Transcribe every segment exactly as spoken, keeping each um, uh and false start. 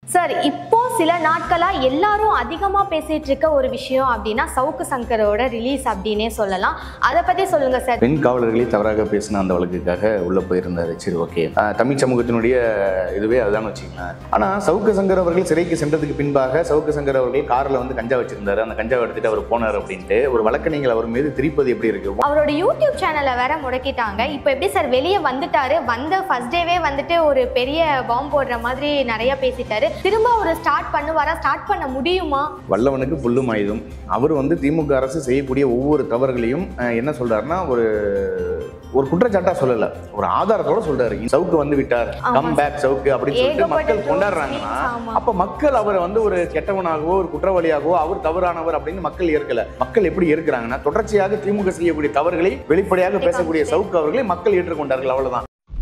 Sir, இப்போ சில நாட்களா எல்லாரும் அதிகமா பேசிட்டு இருக்க ஒரு விஷயம் அப்படின்னா சவுக்கு சங்கரோட ரிலீஸ் அப்படின்னே சொல்லலாம். அதை பத்தி சொல்லுங்க சார். பெண் காவலர்களை தவறாக பேசின அந்த வழக்குக்காக உள்ள போயிருந்தாரு. சரி, ஓகே, தமிழ் சமூகத்தினுடைய இதுவே அதுதான் வச்சுக்கலாம். ஆனா சவுக்கு சங்கர் அவர்கள் சிறைக்கு சென்றதுக்கு பின்பாக சவுக்கு சங்கர் அவர்கள் கார்ல வந்து கஞ்சா வச்சிருந்தாரு. அந்த கஞ்சாவை எடுத்துட்டு அவர் போனார் அப்படின்ட்டு ஒரு வழக்கு நீங்கள் அவர் மீது திரிப்பது எப்படி இருக்கு? அவரோட யூடியூப் சேனலை வேற முடக்கிட்டாங்க. இப்போ எப்படி சார் வெளியே வந்துட்டாரு? வந்த ஃபர்ஸ்ட் டேவே வந்துட்டு ஒரு பெரிய பாம்பு போடுற மாதிரி நிறைய பேசிட்டாரு. திரும்ப ஒரு ஸ்டார்ட் பண்ணுவாரா? ஸ்டார்ட் பண்ண முடியுமா? வல்லவனுக்கு புல்லும் ஆயுதம். அவர் வந்து திமுக அரசு செய்யக்கூடிய ஒவ்வொரு தவறுகளையும் என்ன சொல்றாருன்னா ஒரு ஒரு குற்றச்சாட்டா சொல்லல, ஒரு ஆதாரத்தோட சொல்றாரு. சவுக்கு வந்து விட்டார், கம் பேக் சவுக்கு அப்படின்னு சொல்லிட்டு மக்கள் கொண்டாடுறாங்கன்னா அப்ப மக்கள் அவரை வந்து ஒரு கெட்டவனாகவோ ஒரு குற்றவாளியாகவோ அவர் தவறானவர் அப்படின்னு மக்கள் ஏற்கல. மக்கள் எப்படி ஏற்கிறாங்கன்னா தொடர்ச்சியாக திமுக செய்யக்கூடிய தவறுகளை வெளிப்படையாக பேசக்கூடிய சவுக்கு அவர்களை மக்கள் ஏற்றுக்கொண்டார்கள். அவ்வளவுதான்.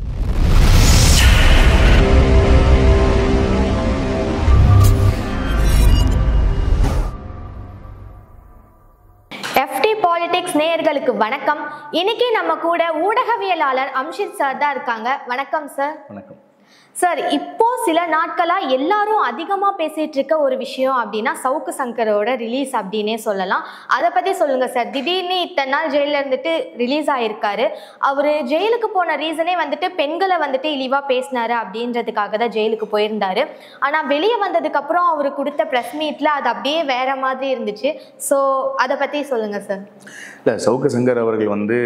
எஃப்டி பாலிடிக்ஸ் நேயர்களுக்கு வணக்கம். இன்னைக்கு நம்ம கூட ஊடகவியலாளர் அம்ஷித் சார் தான் இருக்காங்க. வணக்கம் சார். வணக்கம் சார். இப்போ சில நாட்களா எல்லாரும் அதிகமா பேசிட்டு இருக்க ஒரு விஷயம் அப்படின்னா சவுக்கு சங்கரோட ரிலீஸ் அப்படின்னே சொல்லலாம். அதை பத்தி சொல்லுங்க சார். திடீர்னு இத்தனை நாள் ஜெயில இருந்துட்டு ரிலீஸ் ஆயிருக்காரு. அவரு ஜெயிலுக்கு போன ரீசனே வந்துட்டு பெண்களை வந்துட்டு இழிவா பேசினாரு அப்படின்றதுக்காக தான் ஜெயிலுக்கு போயிருந்தாரு. ஆனா வெளியே வந்ததுக்கு அப்புறம் அவரு கொடுத்த பிரஸ் மீட்ல அது அப்படியே வேற மாதிரி இருந்துச்சு. ஸோ அதை பத்தி சொல்லுங்க சார். இல்ல, சவுக்கு சங்கர் அவர்கள் வந்து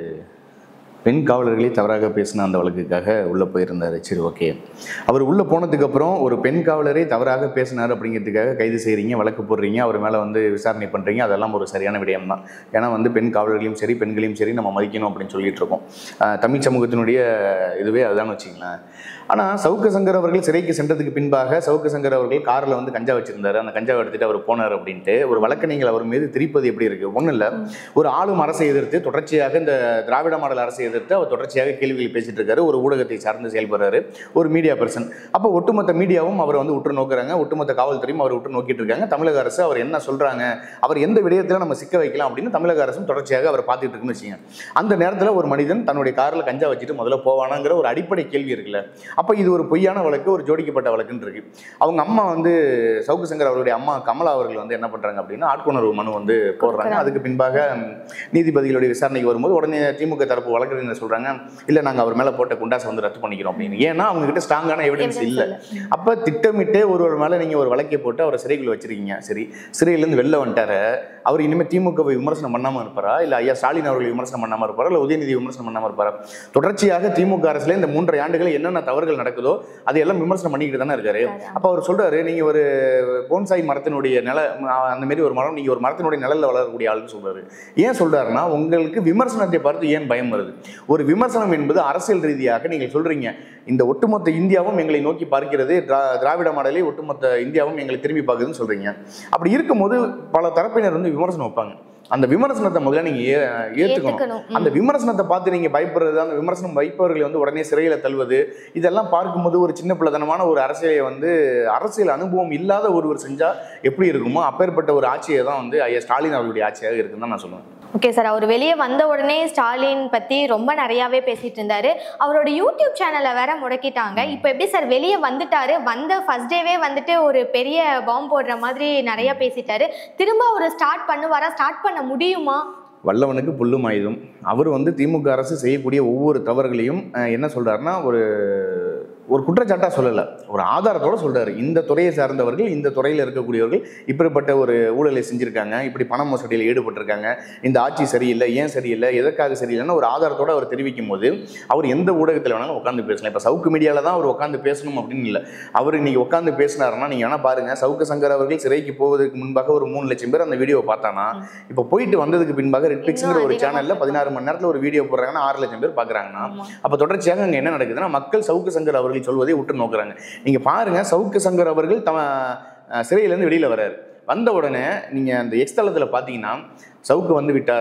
பெண் காவலர்களை தவறாக பேசின அந்த வழக்குக்காக உள்ளே போயிருந்தார். சரி, ஓகே, அவர் உள்ளே போனதுக்கப்புறம் ஒரு பெண் காவலரை தவறாக பேசினார் அப்படிங்கிறதுக்காக கைது செய்கிறீங்க, வழக்கு போடுறீங்க, அவர் மேலே வந்து விசாரணை பண்ணுறீங்க. அதெல்லாம் ஒரு சரியான விடயம் தான். ஏன்னா வந்து பெண் காவலர்களையும் சரி பெண்களையும் சரி நம்ம மதிக்கணும் அப்படின்னு சொல்லிட்டு இருக்கோம். தமிழ் சமூகத்தினுடைய இதுவே அதுதான் வச்சுக்கலாம். ஆனால் சவுக்கு சங்கர் அவர்கள் சிறைக்கு சென்றதுக்கு பின்பாக சவுக்கு சங்கர் அவர்கள் காரில் வந்து கஞ்சா வச்சிருந்தாரு. அந்த கஞ்சாவை எடுத்துட்டு அவர் போனார் அப்படின்ட்டு ஒரு வழக்கு நீங்கள் அவர் மீது திரிப்பது எப்படி இருக்கு? ஒன்றும் இல்லை, ஒரு ஆளும் அரசை எதிர்த்து தொடர்ச்சியாக இந்த திராவிட மாடல் அரசை எதிர்த்து அவர் தொடர்ச்சியாக கேள்விகள் பேசிட்டு இருக்காரு. ஒரு ஊடகத்தை சார்ந்து செயல்படுறாரு, ஒரு மீடியா பர்சன். அப்போ ஒட்டுமொத்த மீடியாவும் அவரை வந்து உற்று நோக்குறாங்க, ஒட்டுமொத்த காவல்துறையும் அவர் உற்று நோக்கிட்டு இருக்காங்க. தமிழக அரசு அவர் என்ன சொல்றாங்க, அவர் எந்த விடயத்தில் நம்ம சிக்க வைக்கலாம் அப்படின்னு தமிழக அரசும் தொடர்ச்சியாக அவர் பார்த்துட்டு இருக்குன்னு வச்சுங்க. அந்த நேரத்தில் ஒரு மனிதன் தன்னுடைய காரில் கஞ்சா வச்சுட்டு முதல்ல போவானாங்கிற ஒரு அடிப்படை கேள்வி இருக்குல்ல. அப்போ இது ஒரு பொய்யான வழக்கு, ஒரு ஜோடிக்கப்பட்ட வழக்குன்னு இருக்கு. அவங்க அம்மா வந்து சவுக்கு சங்கர் அவருடைய அம்மா கமலா அவர்கள் வந்து என்ன பண்றாங்க அப்படின்னா ஆட்கொணர்வு மனு வந்து போடுறாங்க. அதுக்கு பின்பாக நீதிபதிகளுடைய விசாரணைக்கு வரும்போது உடனே திமுக தரப்பு வழக்கறிஞர் சொல்றாங்க, இல்ல நாங்க அவர் மேல போட்ட குண்டாசை வந்து ரத்து பண்ணிக்கிறோம் அப்படின்னு. ஏன்னா அவங்க கிட்ட ஸ்ட்ராங்கான எவிடன்ஸ் இல்லை. அப்ப திட்டமிட்டே ஒருவர் மேல நீங்க ஒரு வழக்கை போட்டு அவரை சிறைக்குள்ள வச்சிருக்கீங்க. சரி, சிறையிலிருந்து வெளில வந்துட்டாரு. அவர் இனிமே திமுகவை விமர்சனம் பண்ணாம இருப்பாரா, இல்ல ஐயா ஸ்டாலின் அவர்கள் விமர்சனம் பண்ணாம இருப்பாரா, இல்ல உதயநிதி விமர்சனம் பண்ணாம இருப்பாரா? தொடர்ச்சியாக திமுக அரசுல இந்த மூன்றரை ஆண்டுகள் என்னென்ன தவறுகள் நடக்குதோ அதையெல்லாம் விமர்சனம் பண்ணிக்கிட்டு தானே இருக்காரு. அப்ப அவர் சொல்றாரு, நீங்க ஒரு போன்சாய் மரத்தினுடைய நில அந்த மாதிரி ஒரு மரம், நீங்க ஒரு மரத்தினுடைய நிழல்ல வளரக்கூடிய ஆளுன்னு சொல்றாரு. ஏன் சொல்றாருன்னா உங்களுக்கு விமர்சனத்தை பார்த்து ஏன் பயம் வருது? ஒரு விமர்சனம் என்பது அரசியல் ரீதியாக நீங்கள் சொல்றீங்க, இந்த ஒட்டுமொத்த இந்தியாவும் எங்களை நோக்கி பார்க்கிறது, திராவிட மாடலை ஒட்டுமொத்த இந்தியாவும் எங்களை திரும்பி பார்க்குதுன்னு சொல்றீங்க. அப்படி இருக்கும்போது பல தரப்பினர் வந்து விமர்சனம் வைப்பாங்க. அந்த விமர்சனத்தை முதல்ல நீங்க ஏற்றுக்கணும். அந்த விமர்சனத்தை பார்த்து நீங்க பயப்படுறது, அந்த விமர்சனம் வைப்பவர்களை வந்து உடனே சிறையில தள்ளுவது, இதெல்லாம் பார்க்கும்போது ஒரு சின்ன பிள்ளைத்தனமான ஒரு அரசியலை வந்து அரசியல் அனுபவம் இல்லாத ஒருவர் செஞ்சா எப்படி இருக்குமோ அப்பேற்பட்ட ஒரு ஆட்சியை தான் வந்து ஐயா ஸ்டாலின் அவர்களுடைய ஆட்சியாக இருக்குன்னு தான் நான் சொல்லுவேன். Okay sir. அவர் வெளியே வந்த உடனே ஸ்டாலின் பத்தி ரொம்ப நிறையாவே பேசிட்டு இருந்தாரு. அவரோட யூடியூப் சேனலை வேற முடக்கிட்டாங்க. இப்போ எப்படி சார் வெளியே வந்துட்டாரு? வந்த ஃபர்ஸ்ட் டேவே வந்துட்டு ஒரு பெரிய பாம்பு போடுற மாதிரி நிறைய பேசிட்டாரு. திரும்ப ஒரு ஸ்டார்ட் பண்ணுவாரா? ஸ்டார்ட் பண்ண முடியுமா? வல்லவனுக்கு புல்லும் ஆயுதம். அவர் வந்து திமுக அரசு செய்யக்கூடிய ஒவ்வொரு தவறுகளையும் என்ன சொல்றாருன்னா ஒரு ஒரு குற்றச்சாட்டா சொல்லல, ஒரு ஆதாரத்தோட சொல்றாரு. இந்த துறையை சார்ந்தவர்கள், இந்த துறையில் இருக்கக்கூடியவர்கள் இப்படிப்பட்ட ஒரு ஊழலை செஞ்சிருக்காங்க, இப்படி பண மோசடியில் ஈடுபட்டிருக்காங்க, இந்த ஆட்சி சரியில்லை, ஏன் சரியில்லை, எதற்காக சரியில்லைன்னு ஒரு ஆதாரத்தோட அவர் தெரிவிக்கும் போது அவர் எந்த ஊடகத்தில் வேணாலும் உட்காந்து பேசலாம். இப்போ சவுக்கு மீடியாவில் தான் அவர் உட்காந்து பேசணும் அப்படின்னு இல்லை. அவர் இன்னைக்கு உட்காந்து பேசினாருன்னா நீங்க வேணா பாருங்க, சவுக்கு சங்கர் அவர்கள் சிறைக்கு போவதற்கு முன்பாக ஒரு மூணு லட்சம் பேர் அந்த வீடியோ பார்த்தானா, இப்போ போயிட்டு வந்ததுக்கு பின்பாக ரெட்பிக்ஸ்ங்கிற ஒரு சேனல்ல பதினாறு மணி நேரத்தில் ஒரு வீடியோ போடுறாங்கன்னா ஆறு லட்சம் பேர் பார்க்குறாங்கன்னா அப்போ தொடர்ச்சியாக அங்கே என்ன நடக்குதுன்னா மக்கள் சவுக்கு சங்கர் அவர்கள் சொல்வதை உற்று நோக்குறாங்க. நீங்க பாருங்க, சவுக்கு சங்கர் அவர்கள் தம சிறையிலேருந்து வெளியில வர்றாரு. வந்த உடனே நீங்க அந்த எக்ஸ் தளத்துல பாத்தீங்கன்னா சவுக்கு வந்து விட்டார்,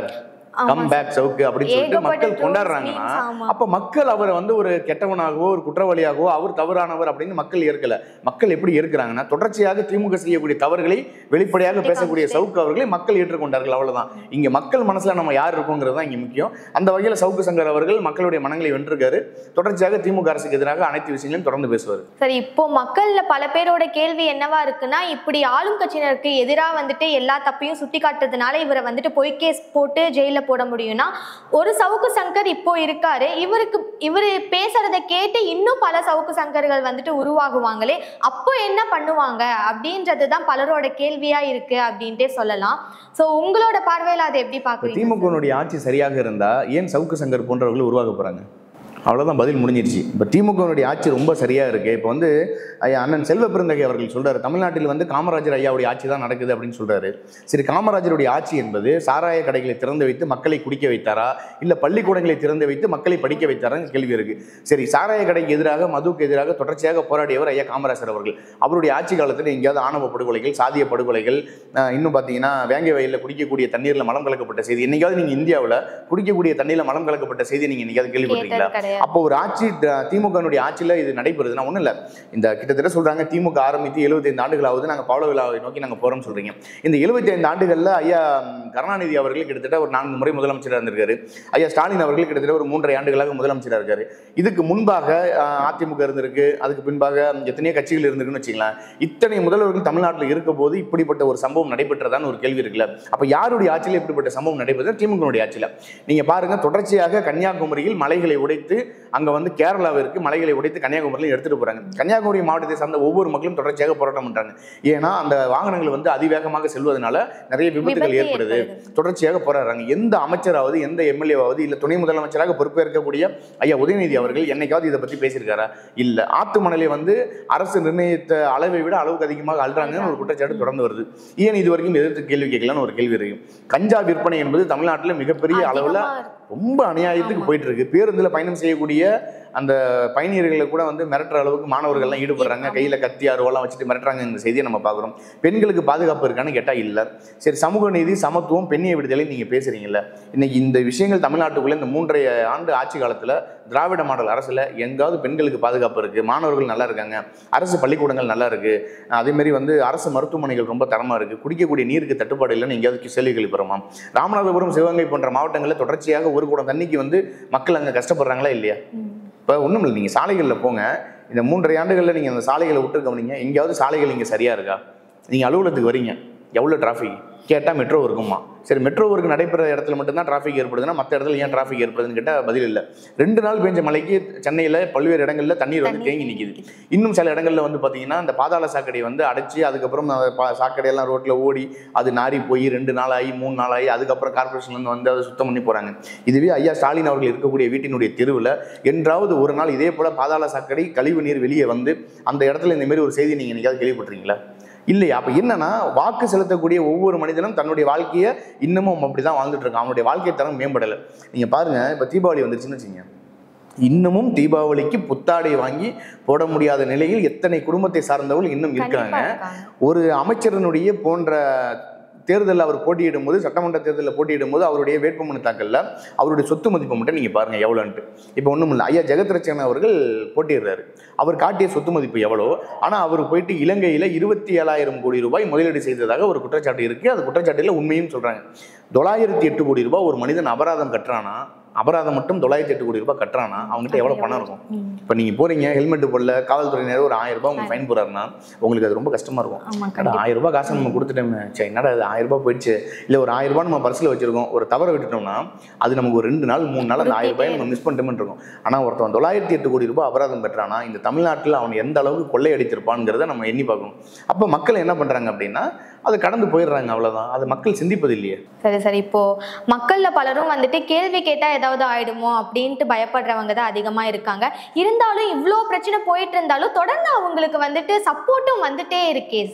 கம் பேக் சவுக்கு அப்படின்னு சொல்லிட்டு மக்கள் கொண்டாடுறாங்கன்னா அப்ப மக்கள் அவரை வந்து ஒரு கெட்டவனாகவோ ஒரு குற்றவாளியாகவோ அவர் தவறானவர் அப்படின்னு மக்கள் ஏற்கல. மக்கள் எப்படி ஏற்கிறாங்கன்னா தொடர்ச்சியாக திமுக செய்யக்கூடிய தவறுகளை வெளிப்படையாக பேசக்கூடிய சவுக்கு அவர்களை மக்கள் ஏற்றுக்கொண்டார்கள். அவ்வளவுதான். இங்க மக்கள் மனசுல நம்ம யார் இருக்கோங்கிறது தான் இங்க முக்கியம். அந்த வகையில சவுக்கு சங்கர் அவர்கள் மக்களுடைய மனங்களை வென்றிருக்காரு. தொடர்ச்சியாக திமுக அரசுக்கு எதிராக அனைத்து விஷயங்களையும் தொடர்ந்து பேசுவார். சரி, இப்போ மக்கள்ல பல பேரோட கேள்வி என்னவா இருக்குன்னா, இப்படி ஆளும் கட்சியினருக்கு எதிராக வந்துட்டு எல்லா தப்பையும் சுட்டி காட்டுறதுனால இவரை வந்துட்டு பொய் கேஸ் போட்டு ஜெயில போட முடியும்னா, ஒரு சவுக்கு சங்கர் இப்போ இருக்காரு, இவருக்கு இவரு பேசுறதை கேட்டு இன்னும் பல சவுக்கு சங்கர்கள் வந்துட்டு உருவாகுவாங்களே, அப்போ என்ன பண்ணுவாங்க அப்படின்றதுதான் பலரோட கேள்வியா இருக்கு அப்படின்ட்டே சொல்லலாம். சோ உங்களோட பார்வையில அதை எப்படி பாக்குறீங்க? திமுகனுடைய ஆட்சி சரியாக இருந்தா ஏன் சவுக்கு சங்கர் போன்றவர்கள் உருவாக போறாங்க? அவ்வளோதான், பதில் முடிஞ்சிருச்சு. இப்போ திமுகனுடைய ஆட்சி ரொம்ப சரியாக இருக்குது. இப்போ வந்து ஐயா அண்ணன் செல்வ பெருந்தகை அவர்கள் சொல்கிறார், தமிழ்நாட்டில் வந்து காமராஜர் ஐயாவுடைய ஆட்சி தான் நடக்குது அப்படின்னு சொல்கிறாரு. சரி, காமராஜருடைய ஆட்சி என்பது சாராய கடைகளை திறந்து வைத்து மக்களை குடிக்க வைத்தாரா, இல்லை பள்ளிக்கூடங்களை திறந்து வைத்து மக்களை படிக்க வைத்தாரான்னு கேள்வி இருக்குது. சரி, சாராய கடைக்கு எதிராக மதுவுக்கு எதிராக தொடர்ச்சியாக போராடியவர் ஐயா காமராஜர் அவர்கள். அவருடைய ஆட்சி காலத்தில் எங்கேயாவது ஆணவ படுகொலைகள், சாதிய படுகொலைகள், இன்னும் பார்த்தீங்கன்னா வேங்கை வயலில் குடிக்கக்கூடிய தண்ணீரில் மலம் கலக்கப்பட்ட செய்தி, என்னைக்காவது நீங்கள் இந்தியாவில் குடிக்கக்கூடிய தண்ணீரில் மலம் கலக்கப்பட்ட செய்தி நீங்கள் என்னைக்காவது கேள்விப்பட்டீங்களா? அப்போ ஒரு ஆட்சி திமுகனுடைய ஆட்சியில் இது நடைபெறுதுன்னா ஒன்றும் இல்லை. இந்த கிட்டத்தட்ட சொல்றாங்க திமுக ஆரம்பித்து எழுபத்தி ஐந்து ஆண்டுகள் ஆகுது, நாங்கள் பவள விழாவை நோக்கி நாங்கள் போறோம்னு சொல்றீங்க. இந்த எழுபத்தி ஐந்து ஆண்டுகளில் ஐயா கருணாநிதி அவர்கள் கிட்டத்தட்ட ஒரு நான்கு முறை முதலமைச்சராக இருந்திருக்காரு. ஐயா ஸ்டாலின் அவர்கள் கிட்டத்தட்ட ஒரு மூன்றரை ஆண்டுகளாக முதலமைச்சராக இருக்காரு. இதுக்கு முன்பாக அதிமுக இருந்திருக்கு, அதுக்கு பின்பாக எத்தனையோ கட்சிகள் இருந்திருக்குன்னு வச்சுக்கலாம். இத்தனை முதல்வர்கள் தமிழ்நாட்டில் இருக்க போது இப்படிப்பட்ட ஒரு சம்பவம் நடைபெற்றதான்னு ஒரு கேள்வி இருக்குல்ல. அப்போ யாருடைய ஆட்சியில் இப்படிப்பட்ட சம்பவம் நடைபெற்றது? திமுகனுடைய ஆட்சியில். நீங்க பாருங்க, தொடர்ச்சியாக கன்னியாகுமரியில் மலைகளை உடைத்து அங்க வந்து கேரளாவிற்கு மலைகளை உடைத்து கன்னியாகுமரியில் எடுத்துட்டு போறாங்க. கன்னியாகுமரி மாவட்டத்தை சார்ந்த ஒவ்வொரு மக்களும் தொடர்ச்சியாக போராட்டம் பண்றாங்க. ஏன்னா அந்த வாகனங்கள் வந்து அதிவேகமாக செல்வதனால நிறைய விபத்துகள் ஏற்படுது. தொடர்ச்சியாக போராடுறாங்க. எந்த அமைச்சராவது, எந்த எம்எல்ஏவாவது, இல்ல துணை முதலமைச்சராக பொறுப்பேற்கக்கூடிய ஐயா உதயநிதி அவர்கள் என்னைக்காவது இதை பத்தி பேசியிருக்காரா? இல்ல. ஆத்து மணலை வந்து அரசு நிர்ணயித்த அளவை விட அளவுக்கு அதிகமாக அள்ளுறாங்கன்னு ஒரு குற்றச்சாட்டு தொடர்ந்து வருது. ஏன் இது வரைக்கும் எதிர்த்து கேள்வி கேட்கலான்னு ஒரு கேள்வி இருக்கு. கஞ்சா விற்பனை என்பது தமிழ்நாட்டில் மிகப்பெரிய அளவுல ரொம்ப அநியாயத்துக்கு போயிட்டு இருக்கு. பேருந்துல பயணம் செய்யக்கூடிய அந்த பயணியர்களை கூட வந்து மிரட்டுற அளவுக்கு மாணவர்கள்லாம் ஈடுபடுறாங்க. கையில கத்தி அருவெல்லாம் வச்சுட்டு மிரட்டுறாங்க. இந்த செய்தியை நம்ம பார்க்குறோம். பெண்களுக்கு பாதுகாப்பு இருக்கான்னு கேட்டா இல்லை. சரி, சமூக நீதி, சமத்துவம், பெண்ணிய விடுதலை நீங்க பேசுறீங்கல்ல. இன்னைக்கு இந்த விஷயங்கள் தமிழ்நாட்டுக்குள்ள இந்த மூன்றரை ஆண்டு ஆட்சி காலத்துல திராவிட மாடல் அரசுல எங்காவது பெண்களுக்கு பாதுகாப்பு இருக்கு? மாணவர்கள் நல்லா இருக்காங்க, அரசு பள்ளிக்கூடங்கள் நல்லா இருக்கு, அதே மாதிரி வந்து அரசு மருத்துவமனைகள் ரொம்ப தரமா இருக்கு, குடிக்கக்கூடிய நீருக்கு தட்டுப்பாடு இல்லைன்னு எங்கேயாவது கேள்வி எழுப்புறோமா? ராமநாதபுரம், சிவகங்கை போன்ற மாவட்டங்களில் தொடர்ச்சியாக ஒரு கூடம் தண்ணிக்கு வந்து மக்கள் அங்கே கஷ்டப்படுறாங்களா இல்லையா? இப்போ ஒன்றும் இல்லை, நீங்கள் சாலைகளில் போங்க. இந்த மூன்றரை ஆண்டுகளில் நீங்கள் அந்த சாலைகளை விட்டு கவனிங்க. எங்கேயாவது சாலைகள் இங்கே சரியா இருக்கா? நீங்கள் அலுவலகத்துக்கு வரீங்க, எவ்வளோ டிராஃபிக் கேட்டால் மெட்ரோ இருக்குமா? சரி, மெட்ரோ ஒர்க் நடைபெற இடத்துல மட்டும்தான் டிராஃபிக் ஏற்படுதுன்னா மற்ற இடத்துல ஏன் டிராஃபிக் ஏற்படுதுன்னு கேட்டால் பதில் இல்லை. ரெண்டு நாள் பெஞ்ச மழைக்கு சென்னையில் பல்வேறு இடங்களில் தண்ணீர் வந்து தேங்கி நிற்கிது. இன்னும் சில இடங்களில் வந்து பார்த்தீங்கன்னா அந்த பாதாள சாக்கடை வந்து அடைச்சி அதுக்கப்புறம் சாக்கடையெல்லாம் ரோட்டில் ஓடி அது நாரி போய் ரெண்டு நாள் ஆகி மூணு நாள் ஆகி அதுக்கப்புறம் கார்பரேஷன்லேருந்து வந்து அதை சுத்தம் பண்ணி போகிறாங்க. இதுவே ஐயா ஸ்டாலின் அவர்கள் இருக்கக்கூடிய வீட்டினுடைய தெருவில் என்றாவது ஒரு நாள் இதே போல் பாதாள சாக்கடை கழிவு நீர் வெளியே வந்து அந்த இடத்துல இந்த மாதிரி ஒரு செய்தி நீங்கள் என்னைக்காவது கேள்விப்பட்டிருக்கீங்களா? இல்லையா? அப்போ என்னன்னா, வாக்கு செலுத்தக்கூடிய ஒவ்வொரு மனிதனும் தன்னுடைய வாழ்க்கையை இன்னமும் அப்படிதான் வாழ்ந்துட்டு இருக்கான். அவனுடைய வாழ்க்கை தரம் மேம்படலை. நீங்க பாருங்க, இப்போ தீபாவளி வந்துருச்சுன்னு வச்சுங்க, இன்னமும் தீபாவளிக்கு புத்தாடை வாங்கி போட முடியாத நிலையில் எத்தனை குடும்பத்தை சார்ந்தவர்கள் இன்னும் இருக்காங்க. ஒரு அமைச்சரனுடைய போன்ற தேர்தலில் அவர் போட்டியிடும் போது, சட்டமன்ற தேர்தலில் போட்டியிடும் போது அவருடைய வேட்புமனு தாக்கல்ல அவருடைய சொத்து மதிப்பு மட்டும் நீங்கள் பாருங்கள் எவ்வளோன்ட்டு. இப்போ ஒன்றும் இல்லை, ஐயா ஜெகத் ரட்சகன் அவர்கள் போட்டியிடுறாரு. அவர் காட்டிய சொத்து மதிப்பு எவ்வளோ, ஆனால் அவர் போயிட்டு இலங்கையில் இருபத்தி ஏழாயிரம் கோடி ரூபாய் முதலீடு செய்ததாக ஒரு குற்றச்சாட்டு இருக்குது. அது குற்றச்சாட்டில் உண்மையும் சொல்கிறாங்க. தொள்ளாயிரத்தி எட்டு கோடி ரூபாய் ஒரு மனிதன் அபராதம் கட்டுறானா, அபராதம் மட்டும் தொள்ளாயிரத்தி எட்டு கோடி ரூபாய் கட்டுறானா, அவங்ககிட்ட எவ்வளோ பணம் இருக்கும்? இப்போ நீங்கள் போறீங்க, ஹெல்மெட் போடல, காவல்துறையினர் ஒரு ஆயிரம் ரூபாய் உங்களுக்கு ஃபைன் போடுறாருன்னா உங்களுக்கு அது ரொம்ப கஷ்டமா இருக்கும். ஆயிரம் ரூபாய் காசு நம்ம கொடுத்துட்டோமே, சரி என்னடா அது ஆயிரம் ரூபாய் போயிடுச்சு, இல்லை ஒரு ஆயிரம் ரூபாய் நம்ம பர்ஸில் வச்சிருக்கோம், ஒரு தவறை விட்டுட்டோம்னா அது நமக்கு ஒரு ரெண்டு நாள் மூணு நாள் அந்த ஆயிரம் ரூபாய் நம்ம மிஸ் பண்ணிட்டோம்னு இருக்கும். ஆனால் ஒருத்தவன் தொள்ளாயிரத்தி எட்டு கோடி ரூபாய் அபராதம் கட்டுறானா, இந்த தமிழ்நாட்டில் அவன் எந்த அளவுக்கு கொள்ளையடித்திருப்பான்ங்கிறத நம்ம எண்ணி பார்க்கணும். அப்போ மக்கள் என்ன பண்றாங்க அப்படின்னா அதை கடந்து போயிடுறாங்க, அவ்வளவுதான். அது மக்கள் சிந்திப்பது இல்லையே. சரி சரி இப்போ மக்கள்ல பலரும் வந்துட்டு கேள்வி கேட்டா ஏதாவது ஆயிடுமோ அப்படின்ட்டு பயப்படுறவங்க தான் அதிகமா இருக்காங்க. இருந்தாலும் இவ்வளோ பிரச்சனை போயிட்டு இருந்தாலும் தொடர்ந்து அவங்களுக்கு வந்துட்டு சப்போர்ட்டும் வந்துட்டே இருக்கே சார்.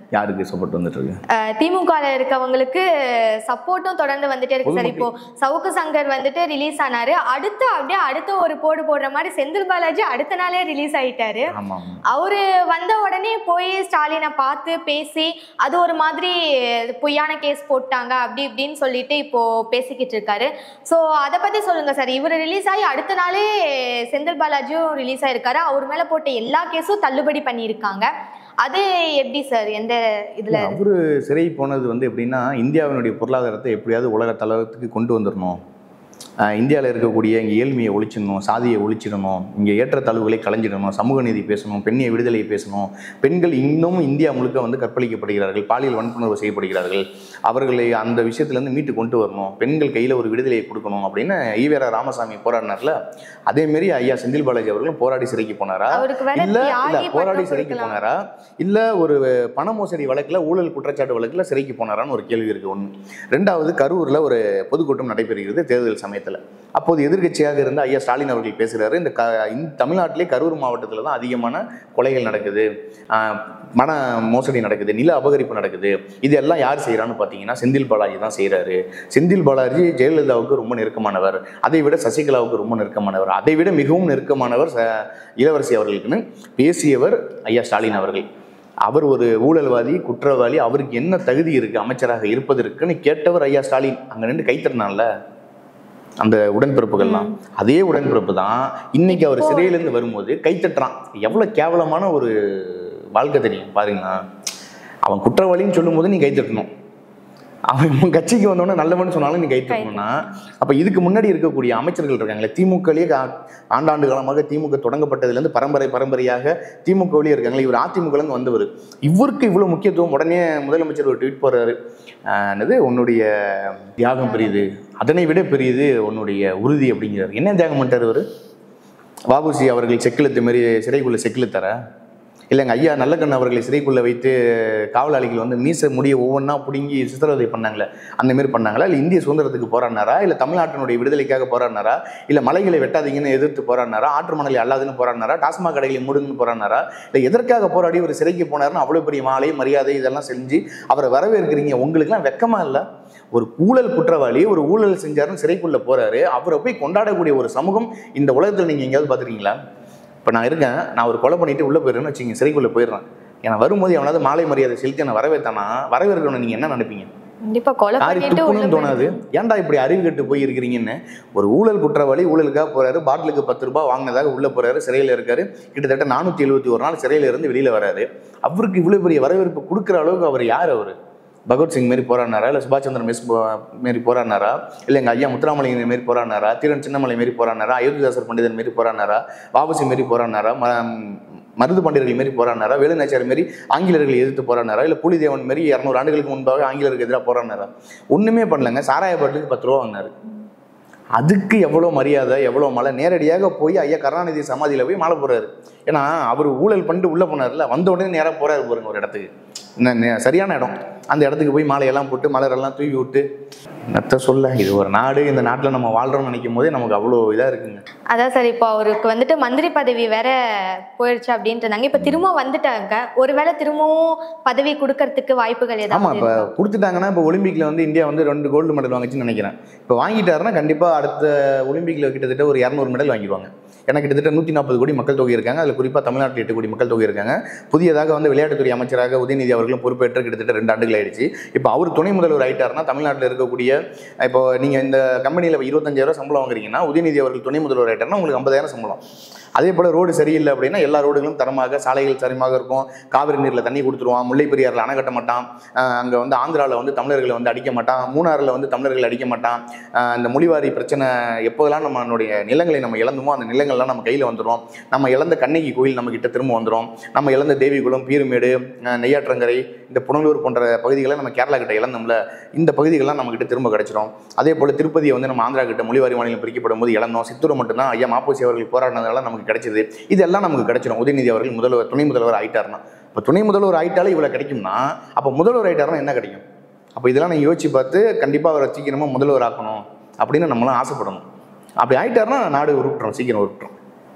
யாருக்கு சப்போர்ட் வந்துட்டு இருக்கு? திமுக இருக்கவங்களுக்கு சப்போர்ட்டும் தொடர்ந்து வந்துட்டே இருக்கு சார். இப்போ சவுக்கு சங்கர் வந்துட்டு ரிலீஸ் ஆனாரு, அடுத்து அப்படியே அடுத்த ஒரு போடு போடுற மாதிரி செந்தில் பாலாஜி அடுத்த நாளே ரிலீஸ் ஆயிட்டாரு. அவரு வந்த உடனே போய் ஸ்டாலினை பார்த்து பேசி அது ஒரு மாதிரி பொய்யான கேஸ் போட்டாங்க அப்படி இப்படின்னு சொல்லிட்டு இப்போ பேசிக்கிட்டு இருக்காரு. ஸோ அதை பத்தி சொல்லுங்க சார். இவர் ரிலீஸ் ஆகி அடுத்த நாளே செந்தில் பாலாஜியும் ரிலீஸ் ஆயிருக்காரு. அவர் மேல போட்ட எல்லா கேஸும் தள்ளுபடி பண்ணியிருக்காங்க. அது எப்படி சார்? எந்த இதுல அவரு சிறை போனது வந்து எப்படின்னா, இந்தியாவினுடைய பொருளாதாரத்தை எப்படியாவது உலக தளத்துக்கு கொண்டு வந்துடணும், இந்தியாவில் இருக்கக்கூடிய இங்கே ஏழ்மையை ஒழிச்சிடணும், சாதியை ஒழிச்சிடணும், இங்கே ஏற்றத்தாழ்வுகளை களைஞ்சிடணும், சமூக நீதி பேசணும், பெண்ணிய விடுதலை பேசணும், பெண்கள் இன்னும் இந்தியா முழுக்க வந்து கற்பழிக்கப்படுகிறார்கள், பாலியல் வன்புணர்வு செய்யப்படுகிறார்கள், அவர்களை அந்த விஷயத்துலேருந்து மீட்டு கொண்டு வரணும், பெண்கள் கையில் ஒரு விடுதலையை கொடுக்கணும் அப்படின்னு ஈவேரா ராமசாமி போராடினார்ல, அதேமாரி ஐயா செந்தில் பாலாஜி அவர்களும் போராடி சிறைக்கு போனாரா? இல்லை இல்லை போராடி சிறைக்கு போனாரா? இல்லை ஒரு பண மோசடி வழக்கில், ஊழல் குற்றச்சாட்டு வழக்கில் சிறைக்கு போனாரான்னு ஒரு கேள்வி இருக்குது. ஒன்று. ரெண்டாவது, கரூரில் ஒரு பொதுக்கூட்டம் நடைபெறுகிறது தேர்தல் சமயத்தில். அப்போது எதிர்கட்சியாக இருந்த ஐயா ஸ்டாலின் அவர்கள் பேசுகிறாரு, இந்த க இந்த தமிழ்நாட்டிலே கரூர் மாவட்டத்தில் தான் அதிகமான கொலைகள் நடக்குது, மன மோசடி நடக்குது, நில அபகரிப்பு நடக்குது, இதெல்லாம் யார் செய்கிறான்னு பார்த்தீங்கன்னா செந்தில் பாலாஜி தான் செய்கிறாரு. செந்தில் பாலாஜி ஜெயலலிதாவுக்கு ரொம்ப நெருக்கமானவர், அதை விட சசிகலாவுக்கு ரொம்ப நெருக்கமானவர், அதை விட மிகவும் நெருக்கமானவர் இளவரசி அவர்களுக்குன்னு பேசியவர் ஐயா ஸ்டாலின் அவர்கள். அவர் ஒரு ஊழல்வாதி, குற்றவாளி, அவருக்கு என்ன தகுதி இருக்குது அமைச்சராக இருப்பதற்குன்னு கேட்டவர் ஐயா ஸ்டாலின். அங்கே நின்று கைத்தட்டினான்ல அந்த உடன்பிறப்புகள்லாம், அதே உடன்பிறப்பு தான் இன்னைக்கு அவர் சிறையிலேருந்து வரும்போது கைத்தட்டுறான். எவ்வளோ கேவலமான ஒரு வாழ்க்கை தெரியும் பாருங்களா. அவன் குற்றவாளின்னு சொல்லும் போது நீ கைத்தட்டணும், அவன் கட்சிக்கு வந்தோடனே நல்லவன்னு சொன்னாலும் நீ கைத்தட்டணும்னா, அப்போ இதுக்கு முன்னாடி இருக்கக்கூடிய அமைச்சர்கள் இருக்காங்களே, திமுகலேயே ஆண்டாண்டு காலமாக திமுக தொடங்கப்பட்டதுலேருந்து பரம்பரை பரம்பரையாக திமுகவிலேயே இருக்காங்களே, இவர் அதிமுகலேருந்து வந்தவர், இவருக்கு இவ்வளோ முக்கியத்துவம். உடனே முதலமைச்சர் ஒரு ட்வீட் போடுறாரு, என்னது உன்னுடைய தியாகம் பெரியது, அதனை விட பெரியது உன்னுடைய உறுதி அப்படிங்கிறார். என்ன தியாகம் பண்ணிட்டார் இவர்? வாபுசி அவர்கள் செக்கிலத்து மாரி சிறைக்குள்ள செக்கில தர இல்லைங்க ஐயா நல்லக்கண்ணு அவர்களை சிறைக்குள்ளே வைத்து காவலாளிகள் வந்து மீச முடிய ஒவ்வொன்றா பிடுங்கி சித்திரவதை பண்ணாங்களே, அந்தமாரி பண்ணாங்களா? இல்லை இந்திய சுதந்திரத்துக்கு போராடினாரா? இல்லை தமிழ்நாட்டினுடைய விடுதலைக்காக போராடினாரா? இல்லை மலைகளை வெட்டாதீங்கன்னு எதிர்த்து போராடினாரா? ஆற்று மணலை அல்லாதுன்னு போராடினாரா? டாஸ்மாக் கடைகளை மூடுன்னு போராடினாரா? இல்லை எதற்காக போராடி ஒரு சிறைக்கு போனார்னு அவ்வளோ பெரிய மாலை மரியாதை இதெல்லாம் செஞ்சு அவரை வரவேற்கிறீங்க? உங்களுக்குலாம் வெக்கமா இல்லை? ஒரு ஊழல் குற்றவாளி ஒரு ஊழல் செஞ்சாருன்னு சிறைக்குள்ளே போறாரு, அவரை போய் கொண்டாடக்கூடிய ஒரு சமூகம் இந்த உலகத்தில் நீங்கள் எங்கேயாவது பார்த்துருக்கீங்களா? இப்போ நான் இருக்கேன், நான் ஒரு கொலை பண்ணிட்டு உள்ளே போயிடுறேன்னு வச்சுங்க, சிறைக்குள்ளே போயிடுறேன், ஏன்னா வரும்போது எவனாவது மாலை மரியாதை செலுத்தி நான் வரவேற்றானா, வரவேற்கணும் நீங்கள் என்ன நினைப்பீங்க? துப்புன்னு தோணாது. ஏன்டா இப்படி அறிவு கட்டு போய் இருக்கிறீங்கன்னு. ஒரு ஊழல் குற்றவாளி ஊழலுக்காக போறாரு, பாட்டிலுக்கு பத்து ரூபாய் வாங்கினதாக உள்ள போறாரு, சிறையில் இருக்காரு, கிட்டத்தட்ட நானூற்றி எழுபத்தி ஒரு நாள் சிறையில இருந்து வெளியில வராரு. அவருக்கு இவ்வளவு பெரிய வரவேற்பு கொடுக்குற அளவுக்கு அவர் யார்? அவர் பகவத்சிங் மாரி போராடினாரா? இல்லை சுபாஷ் சந்திர மிஸ் மாரி போராடினாரா? இல்லை எங்கள் ஐயா முத்துராமலை மாரி போராடினாரா? தீரன் சின்னமலை மாரி போராடினாரா? அயோத்திதாசர் பண்டிதன் மாரி போராடினாரா? வாபசி மாரி போராடினாரா? மருது பண்டிதர்கள் மாரி போராடினாரா? வேலுநாச்சியார் மாரி ஆங்கிலேயர்களை எதிர்த்து போராடினாரா? இல்லை புலிதேவன் மாரி இரநூறு ஆண்டுகளுக்கு முன்பாக ஆங்கிலேயருக்கு எதிராக போராடினாரா? ஒன்றுமே பண்ணலங்க. சாராய பாட்டுக்கு பத்து ரூபா வாங்கினாரு. அதுக்கு எவ்வளோ மரியாதை, எவ்வளோ மழை. நேரடியாக போய் ஐயா கருணாநிதி சமாதியில் போய் மாலை போடுறாரு. ஏன்னா அவர் ஊழல் பண்ணிட்டு உள்ளே போனார்ல, வந்த உடனே நேராக போறாரு பாருங்க ஒரு இடத்துக்கு, சரியான இடம், அந்த இடத்துக்கு போய் மாலையெல்லாம் போட்டு மலரெல்லாம் தூவி விட்டு நத்த சொல்ல. இது ஒரு நாடு, இந்த நாட்டில் நம்ம வாழ்கிறோம்னு நினைக்கும் போதே நமக்கு அவ்வளோ இதாக இருக்குங்க. அதான் சார், இப்போ அவருக்கு வந்துட்டு மந்திரி பதவி வேற போயிடுச்சு அப்படின்ட்டு இருந்தாங்க. இப்போ திரும்ப வந்துட்டாங்க, ஒருவேளை திரும்பவும் பதவி கொடுக்கறதுக்கு வாய்ப்புகள் ஏதாவது? ஆமாம், இப்போ கொடுத்துட்டாங்கன்னா இப்போ ஒலிம்பிக்கில் வந்து இந்தியா வந்து ரெண்டு கோல்டு மெடல் வாங்கிச்சுன்னு நினைக்கிறேன். இப்போ வாங்கிட்டாருன்னா கண்டிப்பாக அடுத்த ஒலிம்பிக்கில் கிட்டத்தட்ட ஒரு இரநூறு மெடல் வாங்கிடுவாங்க. ஏன்னா கிட்டத்தட்ட நூற்றி நாற்பது கோடி மக்கள் தொகை இருக்காங்க, அதில் குறிப்பாக தமிழ்நாட்டில் எட்டு கோடி மக்கள் தொகை இருக்காங்க. புதியதாக வந்து விளையாட்டுத்துறை அமைச்சராக உதயநிதி அவர்களும் பொறுப்பேற்று கிட்டத்தட்ட ரெண்டு ஆண்டுகள் ஆயிடுச்சு. இப்போ அவர் துணை முதல்வர் ஆயிட்டாருன்னா தமிழ்நாட்டில் இருக்கக்கூடிய, இப்போ நீங்கள் இந்த கம்பெனியில் இருபத்தஞ்சாயிரம் சம்பளம் வாங்குறீங்கன்னா உதயநிதி அவர்கள் துணை முதல்வர் ஆயிட்டாருன்னா உங்களுக்கு ஐம்பதாயிரம் சம்பளம். அதே போல் ரோடு சரியில்லை அப்படின்னா எல்லா ரோடுகளும் தரமாக, சாலைகள் தரமாக இருக்கும், காவிரி நீரில் தண்ணி கொடுத்துருவான், முல்லை பெரியாறில் அணை கட்ட மாட்டான், அங்கே வந்து ஆந்திராவில் வந்து தமிழர்களை வந்து அடிக்க மாட்டான், மூணாறில் வந்து தமிழர்கள் அடிக்க மாட்டான். இந்த மொழிவாரி பிரச்சனை எப்போதெல்லாம் நம்மளுடைய நிலங்களை நம்ம இழந்துமோ அந்த நிலங்கள்லாம் நம்ம கையில் வந்துடும். நம்ம இழந்த கண்ணகி கோயில் நம்ம கிட்ட திரும்ப வந்துடும். நம்ம இழந்த தேவிகுளம், பீருமேடு, நெய்யாற்றங்கரை, இந்த புனலூர் போன்ற பகுதிகளை நம்ம கேரளா கிட்ட இழந்தோம்ல, இந்த பகுதிகள்லாம் நம்ம கிட்ட திரும்ப கிடைச்சிடும். அதே போல் திருப்பதியை வந்து நம்ம ஆந்திரா கிட்ட மொழிவாரி மாநிலம் பிரிக்கப்படும் போது இழந்தோம். சித்தூர் மட்டும்தான் ஐயா மாப்போசி அவர்கள் போராடினதால நமக்கு கிடைச்சது. இதெல்லாம் நமக்கு கிடைச்சிடும் உதயநிதி அவர்கள் முதல்வர் துணை முதல்வர் ஆயிட்டாருன்னா. இப்போ துணை முதல்வர் ஆயிட்டாலே இவ்வளோ கிடைக்கும்னா அப்போ முதல்வர் ஆயிட்டாருன்னா என்ன கிடைக்கும்? அப்போ இதெல்லாம் நான் யோசிச்சு பார்த்து கண்டிப்பாக அவரை சீக்கிரமாக முதல்வர் ஆக்கணும் அப்படின்னு நம்மளாம் ஆசைப்படணும். அப்படி ஆயிட்டாருன்னா நாடு உருட்டுறோம், சீக்கிரம் உருட்டுறோம்.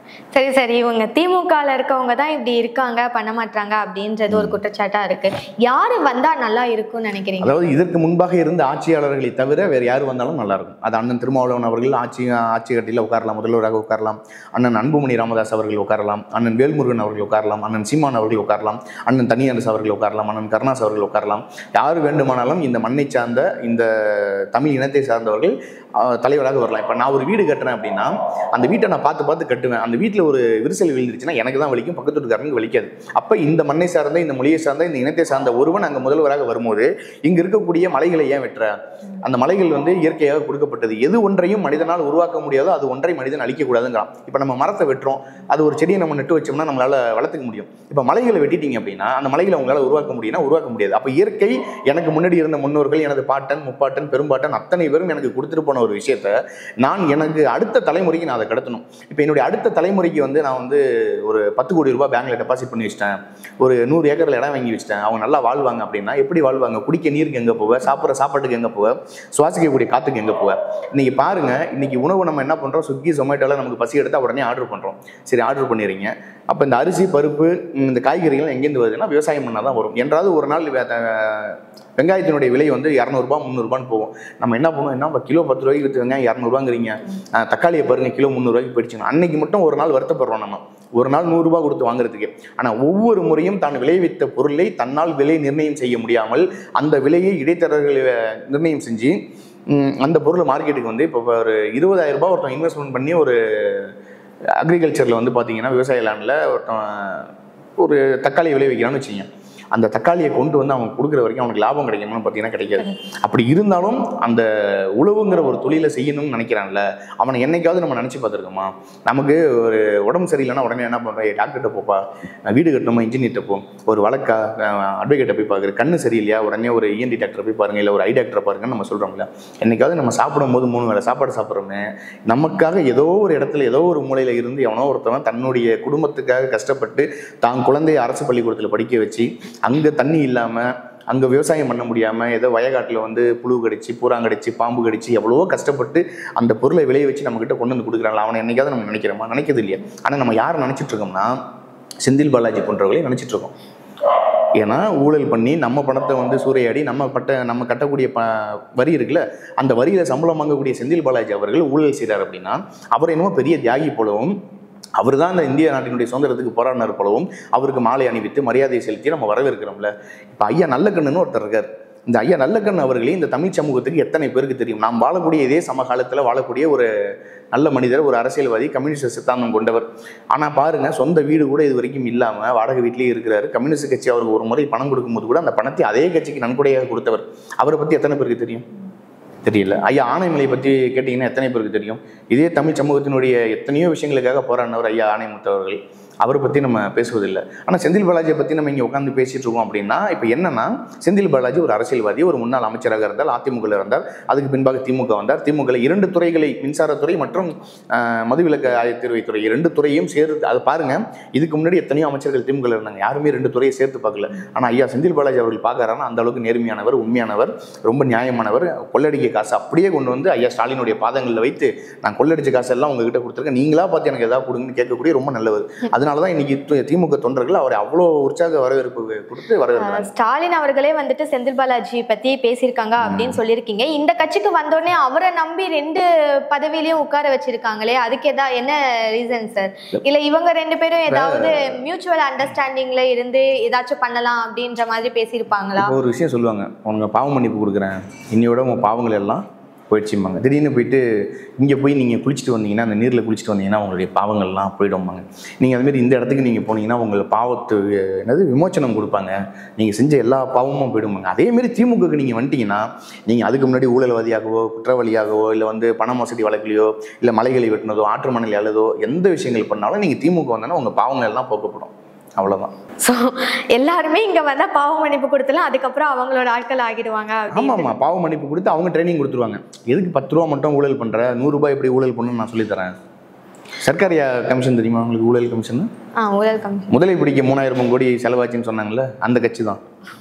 சரி சரி இவங்க திமுகல இருக்கவங்க தான் இப்படி இருக்காங்க பண்ண மாட்டாங்க அப்படின்றது ஒரு குற்றச்சாட்டா இருக்கு. யாரு வந்தா நல்லா இருக்கும்னு நினைக்கிறீங்க? அதாவது இதற்கு முன்பாக இருந்த ஆட்சியாளர்களை தவிர வேறு யார் வந்தாலும் நல்லா இருக்கும். அது அண்ணன் திருமாவளவன் அவர்கள் ஆட்சி ஆட்சி கட்டில உட்காரலாம், முதல்வராக உட்காரலாம். அண்ணன் அன்புமணி ராமதாஸ் அவர்கள் உட்காரலாம், அண்ணன் வேல்முருகன் அவர்கள் உட்காரலாம், அண்ணன் சீமான் அவர்கள் உட்காரலாம், அண்ணன் தனியரசு அவர்கள் உட்காரலாம், அண்ணன் கருணாஸ் அவர்கள் உட்காரலாம். யார் வேண்டுமானாலும் இந்த மண்ணை சார்ந்த இந்த தமிழ் இனத்தை சார்ந்தவர்கள் தலைவராக வரலாம். இப்போ நான் ஒரு வீடு கட்டுறேன் அப்படின்னா அந்த வீட்டை நான் பார்த்து பார்த்து கட்டுவேன். அந்த வீட்டில் ஒரு விரிசல் விழுந்துருச்சுன்னா எனக்கு தான் வலிக்கும், பக்கத்து வீட்டுக்காரனுக்கு வலிக்காது. அப்போ இந்த மண்ணை சார்ந்த இந்த மொழியை சார்ந்த இந்த இனத்தை சார்ந்த ஒருவன் அங்கே முதல்வராக வரும்போது இங்கே இருக்கக்கூடிய மலைகளை ஏன் வெட்டுற? அந்த மலைகள் வந்து இயற்கையாக கொடுக்கப்பட்டது. எது ஒன்றையும் மனிதனால் உருவாக்க முடியாதோ அது ஒன்றை மனிதன் அழிக்கக்கூடாதுங்கிறான். இப்போ நம்ம மரத்தை வெட்டுறோம், அது ஒரு செடியை நம்ம நட்டு வச்சோம்னா நம்மளால வளர்த்துக்க முடியும். இப்போ மலைகளை வெட்டிட்டீங்க அப்படின்னா அந்த மலைகளை உங்களால் உருவாக்க முடியும்னா உருவாக்க முடியாது. அப்போ இயற்கை எனக்கு முன்னாடி இருந்த முன்னோர்கள், எனது பாட்டன் முப்பாட்டன் பெரும்பாட்டன் அத்தனை பேரும் எனக்கு கொடுத்துட்டு போன ஒரு விஷயத்த நான் எனக்கு அடுத்த தலைமுறைக்கு நான் அதை கடத்தணும். இப்போ என்னுடைய அடுத்த தலைமுறைக்கு வந்து நான் வந்து ஒரு பத்து கோடி ரூபாய் பேங்க்ல டெபாசிட் பண்ணி வச்சிட்டேன், ஒரு நூறு ஏக்கர்ல இடம் வாங்கி வச்சிட்டேன், அவங்க நல்லா வாழ்வாங்க அப்படின்னா எப்படி வாழ்வாங்க? குடிக்க நீருக்கு எங்கே போவ, சாப்பிட்ற சாப்பாட்டுக்கு எங்கே போவ, சுவாசிக்கக்கூடிய காத்துக்கு எங்கே போவ? இன்னைக்கு பாருங்க, இன்னைக்கு உணவு நம்ம என்ன பண்றோம்? ஸ்விக்கி ஜொமேட்டோல நமக்கு பசி எடுத்தால் உடனே ஆர்டர் பண்றோம். சரி ஆர்டர் பண்ணிடுறீங்க. அப்போ இந்த அரிசி பருப்பு இந்த காய்கறிகள் எங்கேருந்து வருதுன்னா விவசாயம் பண்ணால் தான் வரும். என்றாவது ஒரு நாள் வெங்காயத்தினுடைய விலை வந்து இரநூறுபா முந்நூறுபான்னு போகும். நம்ம என்ன பண்ணுவோம்? என்ன கிலோ பத்து ரூபாய்க்கு விற்று வெங்காயம் இரநூறுபாங்கிறீங்க, தக்காளியை பாருங்க கிலோ முந்நூறுபாய்க்கு போயிடுச்சுங்க. அன்னைக்கு மட்டும் ஒரு நாள் வருத்தப்படுறோம் நம்ம, ஒரு நாள் நூறுரூபா கொடுத்து வாங்குறதுக்கு. ஆனால் ஒவ்வொரு முறையும் தான் விளைவித்த பொருளை தன்னால் விலை நிர்ணயம் செய்ய முடியாமல் அந்த விலையை இடைத்தரகர்கள் நிர்ணயம் செஞ்சு அந்த பொருள் மார்க்கெட்டுக்கு வந்து இப்போ ஒரு இருபதாயிரம் ரூபாய் ஒருத்தன் இன்வெஸ்ட்மெண்ட் பண்ணி ஒரு அக்ரிகல்ச்சரில் வந்து பார்த்தீங்கன்னா விவசாய லேண்டில் ஒருத்தன் ஒரு தக்காளி விளைவிக்கிறான்னு வச்சுங்க. அந்த தக்காளியை கொண்டு வந்து அவங்க கொடுக்குற வரைக்கும் அவனுக்கு லாபம் கிடைக்கணும்னு பார்த்தீங்கன்னா கிடைக்காது. அப்படி இருந்தாலும் அந்த உழவுங்கிற ஒரு தொழிலை செய்யணும்னு நினைக்கிறான்ல, அவனை என்னைக்காவது நம்ம நினச்சி பார்த்துருக்கோமா? நமக்கு ஒரு உடம்பு சரியில்லைன்னா உடனே என்ன பண்ணுறேன்? டாக்டர்கிட்ட போப்பா, வீடு கட்டணுமா இன்ஜினியர்கிட்ட போ, ஒரு வழக்கா அட்வொகேட்டை போய் பார்க்குற, கண்ணு சரியில்லையா உடனே ஒரு இஎன்டி டாக்டரை போய் பாருங்க, இல்லை ஒரு ஐ டாக்டரை பாருங்கன்னு நம்ம சொல்கிறோம்ல. என்னைக்காவது நம்ம சாப்பிடும் போது மூணு வேளை சாப்பாடு சாப்பிட்றோமே, நமக்காக ஏதோ ஒரு இடத்துல ஏதோ ஒரு மூலையில் இருந்து எவனோ ஒருத்தவன் தன்னுடைய குடும்பத்துக்காக கஷ்டப்பட்டு தான் குழந்தைய அரசு பள்ளிக்கூடத்தில் படிக்க வச்சு அங்கே தண்ணி இல்லாமல் அங்கே விவசாயம் பண்ண முடியாமல் ஏதோ வயக்காட்டில் வந்து புழு கடிச்சு பூராங்கடிச்சு பாம்பு கடிச்சு எவ்வளவோ கஷ்டப்பட்டு அந்த பொருளை விளைய வச்சு நம்மக்கிட்ட கொண்டு வந்து கொடுக்குறாங்களா? அவனை என்னைக்காவது நம்ம நினைக்கிறோமா? நினைக்கிறது இல்லையா? ஆனால் நம்ம யாரை நினச்சிட்டு இருக்கோம்னா செந்தில் பாலாஜி போன்றவர்களையும் நினச்சிட்டு இருக்கோம். ஏன்னா ஊழல் பண்ணி நம்ம பணத்தை வந்து சூறையாடி நம்ம பட்ட நம்ம கட்டக்கூடிய ப வரி இருக்குல்ல, அந்த வரியில் சம்பளம் வாங்கக்கூடிய செந்தில் பாலாஜி அவர்கள் ஊழல் செய்கிறார் அப்படின்னா அவர் என்னமோ பெரிய தியாகி போலவும், அவர் தான் இந்த இந்திய நாட்டினுடைய சுதந்திரத்துக்கு போராடினார் போலவும் அவருக்கு மாலை அணிவித்து மரியாதையை செலுத்தி நம்ம வரவேற்கிறோம்ல. இப்போ ஐயா நல்லக்கண்ணுன்னு ஒருத்தர் இருக்கார். இந்த ஐயா நல்லக்கண்ணு அவர்களே இந்த தமிழ் சமூகத்துக்கு எத்தனை பேருக்கு தெரியும்? நாம் வாழக்கூடிய இதே சமகாலத்தில் வாழக்கூடிய ஒரு நல்ல மனிதர், ஒரு அரசியல்வாதி, கம்யூனிஸ்ட் சித்தாந்தம் கொண்டவர். ஆனால் பாருங்க, சொந்த வீடு கூட இது வரைக்கும் இல்லாமல் வாடகை வீட்டிலேயே இருக்கிறாரு. கம்யூனிஸ்ட் கட்சி அவருக்கு ஒரு முறை பணம் கொடுக்கும்போது கூட அந்த பணத்தை அதே கட்சிக்கு நன்கொடையாக கொடுத்தவர். அவரை பற்றி எத்தனை பேருக்கு தெரியும்? தெரியல. ஐயா ஆணைமலை பற்றி கேட்டிங்கன்னா எத்தனை பேருக்கு தெரியும்? இதே தமிழ் சமூகத்தினுடைய எத்தனையோ விஷயங்களுக்காக போராடினவர் ஐயா ஆணைமுத்து அவர்கள். அவரை பற்றி நம்ம பேசுவதில்லை. ஆனால் செந்தில் பாலாஜியை பற்றி நம்ம இங்கே உட்காந்து பேசிகிட்டு இருக்கோம் அப்படின்னா இப்போ என்னன்னா, செந்தில் பாலாஜி ஒரு அரசியல்வாதி, ஒரு முன்னாள் அமைச்சராக இருந்தால், அதிமுகவில் இருந்தார், அதுக்கு பின்பாக திமுக வந்தார். திமுகவில் இரண்டு துறைகளை, மின்சாரத்துறை மற்றும் மதுவிலக்கு ஆயத்தீர்வைத்துறை, இரண்டு துறையும் சேர்த்து அது பாருங்க. இதுக்கு முன்னாடி எத்தனையோ அமைச்சர்கள் திமுகவில் இருந்தாங்க, யாருமே ரெண்டு துறையை சேர்த்து பார்க்கல. ஆனால் ஐயா செந்தில் பாலாஜி அவர்கள் பார்க்கறாருன்னா அந்த அளவுக்கு நேர்மையானவர், உண்மையானவர், ரொம்ப நியாயமானவர். கொள்ளடிக்க காசு அப்படியே கொண்டு வந்து ஐயா ஸ்டாலினுடைய பாதங்களில் வைத்து நான் கொள்ளடிச்ச காசு எல்லாம் உங்ககிட்ட கொடுத்துருக்கேன், நீங்களா பார்த்து எனக்கு எதாவது கொடுங்கன்னு கேட்கக்கூடிய ரொம்ப நல்லவர். அதனால தான் இன்னைக்கு திமுக தொண்டர்கள் அவரை அவ்வளோ உற்சாக வரவேற்பு கொடுத்து வரவேற்கிறாங்க. ஸ்டாலின் அவர்களே வந்துட்டு செந்தில் பாலாஜி பத்தி பேசியிருக்காங்க அப்படின்னு சொல்லியிருக்கீங்க. இந்த கட்சிக்கு வந்தோடனே அவரை நம்பி ரெண்டு பதவியிலையும் உட்கார வச்சிருக்காங்களே, அதுக்கு ஏதாவது என்ன ரீசன் சார்? இல்ல இவங்க ரெண்டு பேரும் ஏதாவது மியூச்சுவல் அண்டர்ஸ்டாண்டிங்ல இருந்து ஏதாச்சும் பண்ணலாம் அப்படின்ற மாதிரி பேசியிருப்பாங்களா? ஒரு விஷயம் சொல்லுவாங்க, உனக்கு பாவ மன்னிப்பு கொடுக்குறேன், இன்னையோட உங்க பாவங்கள் எல்லாம் போயிடுச்சும்பாங்க. திடீர்னு போயிட்டு இங்கே போய் நீங்கள் குளிச்சுட்டு வந்தீங்கன்னா, அந்த நீரில் குளிச்சுட்டு வந்தீங்கன்னா உங்களுடைய பாவங்கள்லாம் போயிடும்பாங்க. நீங்கள் அதுமாரி இந்த இடத்துக்கு நீங்கள் போனீங்கன்னா உங்களை பாவத்து என்னது விமோச்சனம் கொடுப்பாங்க, நீங்கள் செஞ்ச எல்லா பாவமும் போயிடுவாங்க. அதேமாரி திமுகக்கு நீங்கள் வந்துட்டீங்கன்னா, நீங்கள் அதுக்கு முன்னாடி ஊழல்வாதியாகவோ குற்றவாளியாகவோ இல்லை வந்து பண மோசடி வழக்கிலையோ இல்லை மலைகளை வெட்டினதோ ஆற்று மணல் அழுதோ எந்த விஷயங்கள் பண்ணாலும் நீங்கள் திமுக வந்தோன்னா உங்கள் பாவங்கள் எல்லாம் போக்கப்படும். அவ்வளோதான். ஸோ எல்லாருமே இங்கே வந்தால் பாவ மன்னிப்பு கொடுத்துலாம், அதுக்கப்புறம் அவங்களோட ஆட்கள் ஆகிடுவாங்க. ஆமாம் ஆமாம், பாவ மன்னிப்பு கொடுத்து அவங்க ட்ரைனிங் கொடுத்துருவாங்க. எதுக்கு பத்து ரூபா மட்டும் ஊழல் பண்ணுற, நூறுரூபா எப்படி ஊழல் பண்ணணும்னு நான் சொல்லித்தரேன். சர்க்காரியா கமிஷன் தெரியுமா உங்களுக்கு? ஊழல் கமிஷன். ஆ ஊழல் கமிஷன். முதலை பிடிக்க மூணாயிரம் கோடி செலவாச்சுன்னு சொன்னாங்கல்ல, அந்த கட்சி தான்.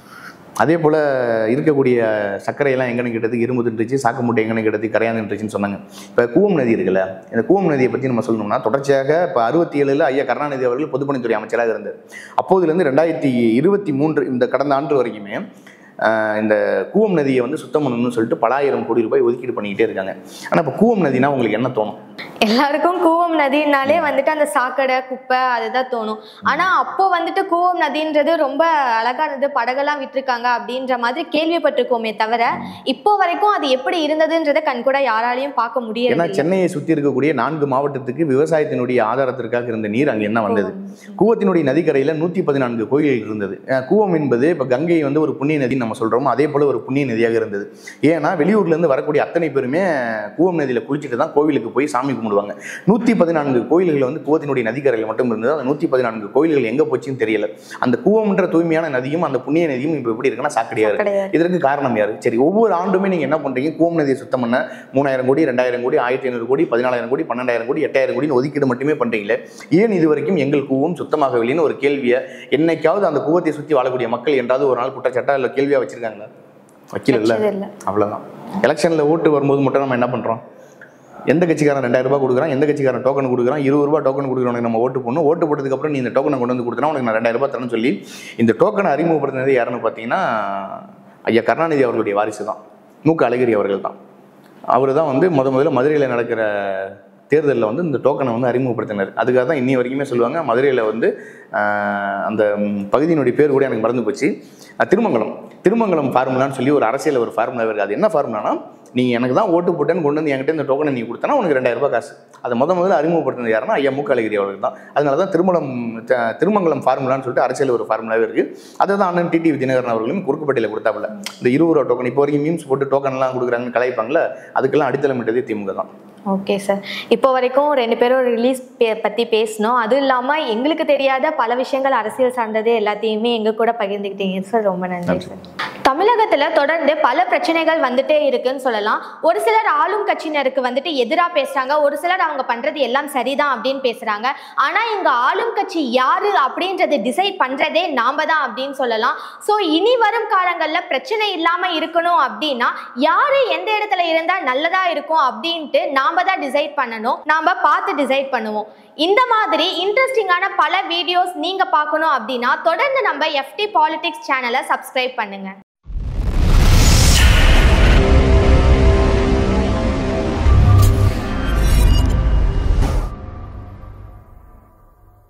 அதே போல் இருக்கக்கூடிய சர்க்கரையெல்லாம் எங்கே கிட்டது, இரும்பு தின்றுச்சு, சாக்கு மூட்டை எங்கே கிட்டது, கரையான் தின்றுச்சுன்னு சொன்னாங்க. இப்போ கூவம் நதி இருக்குல்ல, இந்த கூவம் நதியை பற்றி நம்ம சொல்லணும்னா தொடர்ச்சியாக இப்போ அறுபத்தி ஏழில் ஐயா கருணாநிதி அவர்கள் பொதுப்பணித்துறை அமைச்சராக இருந்தார். அப்போதுலேருந்து ரெண்டாயிரத்தி இருபத்தி மூன்று இந்த கடந்த ஆண்டு வரைக்குமே இந்த கூவம் நதியை வந்து சுத்தம் பண்ணணும்னு சொல்லிட்டு பல ஆயிரம் கோடி ரூபாய் ஒதுக்கீடு பண்ணிக்கிட்டே இருக்காங்க. ஆனால் இப்போ கூவம் நதினா உங்களுக்கு என்ன தோணும்? எல்லாருக்கும் கூவம் நதினாலே வந்துட்டு அந்த சாக்கடை குப்பை அதுதான் தோணும். ஆனா அப்போ வந்துட்டு கூவம் நதின்றது ரொம்ப அழகானது, படகெல்லாம் விட்டுருக்காங்க அப்படின்ற மாதிரி கேள்விப்பட்டிருக்கோமே தவிர இப்போ வரைக்கும் அது எப்படி இருந்ததுன்றதை கண் கூட யாராலையும் பார்க்க முடியாது. ஏன்னா சென்னையை சுற்றி இருக்கக்கூடிய நான்கு மாவட்டத்துக்கு விவசாயத்தினுடைய ஆதாரத்திற்காக இருந்த நீர் அங்கே என்ன வந்தது? கூவத்தினுடைய நதிக்கரையில் நூற்றி பதினான்கு கோயில்கள் இருந்தது. கூவம் என்பது இப்போ கங்கை வந்து ஒரு புண்ணிய நதி நம்ம சொல்றோம், அதே போல ஒரு புண்ணிய நதியாக இருந்தது. ஏன்னா வெளியூர்ல இருந்து வரக்கூடிய அத்தனை பேருமே கூவம் நதியில குளிச்சுட்டு தான் கோவிலுக்கு போய் சாமி கும்பிடுவாங்க. நூற்றி பதினான்கு கோயில்கள் வந்து கூவத்தினுடைய நதிக்கரையில் மட்டும் இருந்தது. அந்த நூற்றி பதினான்கு கோயில்கள் எங்க போச்சுன்னு தெரியல. அந்த கூவம்ன்ற தூய்மையான நதியும் அந்த புண்ணிய நதியும் இப்போ எப்படி இருக்குன்னா சாக்கடையா இருக்கு. இதற்கு காரணம் யாரு? சரி, ஒவ்வொரு ஆண்டுமே நீங்க என்ன பண்றீங்க? கூவம் நதியை சுத்தம் பண்ண மூணாயிரம் கோடி, ரெண்டாயிரம் கோடி, ஆயிரத்தி ஐநூறு கோடி, பதினாலாயிரம் கோடி, பன்னெண்டாயிரம் கோடி, எட்டாயிரம் கோடின்னு ஒதுக்கீடு மட்டுமே பண்றீங்களே, ஏன் இது வரைக்கும் எங்கள் கூவம் சுத்தமாகவில்லைன்னு ஒரு கேள்வியை என்னைக்காவது அந்த கூவத்தை சுற்றி வாழக்கூடிய மக்கள் என்றாவது ஒரு நாள் குற்றச்சாட்டா இல்லை கேள்வியா வச்சிருக்காங்களா? வக்கீல் இல்லை. அவ்வளோதான். எலெக்ஷனில் ஓட்டு வரும்போது மட்டும் நம்ம என்ன பண்ணுறோம்? எந்த கட்சிக்காரன் ரெண்டாயிரம் ரூபாய் கொடுக்குறான், எந்த கட்சிக்காரன் டோக்கன் கொடுக்குறான், இருபது ரூபா டோக்கன் கொடுக்குறவனுக்கு நம்ம ஓட்டு போடணும். ஓட்டு போட்டதுக்கப்புறம் நீ இந்த டோக்கனை கொண்டு வந்து கொடுத்தனா உனக்கு நான் ரெண்டாயிரம் ரூபாய் தரேன்னு சொல்லி இந்த டோக்கனை அறிமுகப்படுத்தினது யாருன்னு பார்த்தீங்கன்னா ஐயா கருணாநிதி அவர்களுடைய வாரிசு தான், மு க அழகிரி அவர்கள் தான். அவர் தான் வந்து முத முதல்ல மதுரையில் நடக்கிற தேர்தலில் வந்து இந்த டோக்கனை வந்து அறிமுகப்படுத்தினார். அதுக்காக தான் இன்னி வரைக்குமே சொல்லுவாங்க மதுரையில் வந்து அந்த பகுதியினுடைய பேர் கூட எனக்கு மறந்து போச்சு, திருமங்கலம் திருமங்கலம் ஃபார்முலான்னு சொல்லி ஒரு அரசியல் ஒரு ஃபார்முலா இருக்குது. அது என்ன ஃபார்முலானா, நீ எனக்கு தான் ஓட்டு போட்டேன்னு கொண்டு வந்து என்கிட்ட இந்த டோக்கனை நீ கொடுத்தனா உனக்கு ரெண்டாயிரம் ரூபாய் காசு. அதை முத முதல்ல அறிமுகப்படுத்தினது யாருன்னா ஐயா மு க அழகிரி அவர்கள் தான். அதனால தான் திருமணம் திருமங்கலம் ஃபார்முலான்னு சொல்லிட்டு அரசியல் ஒரு ஃபார்முலாவே இருக்குது. அதை தான் அண்ணன் டிடி விஜயநகரன் அவர்களும் குறுக்குப்பட்டியில் கொடுத்தாப்புல. இந்த இருபது ரூபா டோக்கன் இப்போ வரைக்கும் மீம்ஸ் போட்டு டோக்கன்லாம் கொடுக்குறாங்கன்னு கலாய்ப்பாங்களே, அதுக்கெல்லாம் அடித்தளமிட்டதே திமுக தான். ஓகே சார், இப்போ வரைக்கும் ரெண்டு பேரும் ரிலீஸ் பற்றி பேசணும். அதுவும் இல்லாமல் எங்களுக்கு தெரியாத பல விஷயங்கள் அரசியல் சார்ந்தது எல்லாத்தையுமே எங்கள் கூட பகிர்ந்துக்கிட்டீங்க சார். ரொம்ப நன்றி சார். தமிழகத்தில் தொடர்ந்து பல பிரச்சனைகள் வந்துட்டே இருக்குன்னு சொல்லலாம். ஒரு சிலர் ஆளும் கட்சியினருக்கு வந்துட்டு எதிராக பேசுகிறாங்க, ஒரு சிலர் அவங்க பண்ணுறது எல்லாம் சரிதான் அப்படின்னு பேசுகிறாங்க. ஆனால் இங்கே ஆளும் கட்சி யார் அப்படின்றது டிசைட் பண்ணுறதே நாம் தான் அப்படின்னு சொல்லலாம். ஸோ இனி வரும் காலங்களில் பிரச்சனை இல்லாமல் இருக்கணும் அப்படின்னா யார் எந்த இடத்துல இருந்தால் நல்லதாக இருக்கும் அப்படின்ட்டு நாம் தான் டிசைட் பண்ணணும். நாம பார்த்து டிசைட் பண்ணுவோம். இந்த மாதிரி இன்ட்ரெஸ்டிங்கான பல வீடியோஸ் நீங்க பார்க்கணும் அப்படின்னா தொடர்ந்து நம்ம எஃப்டி பாலிடிக்ஸ் சேனலை சப்ஸ்கிரைப் பண்ணுங்க.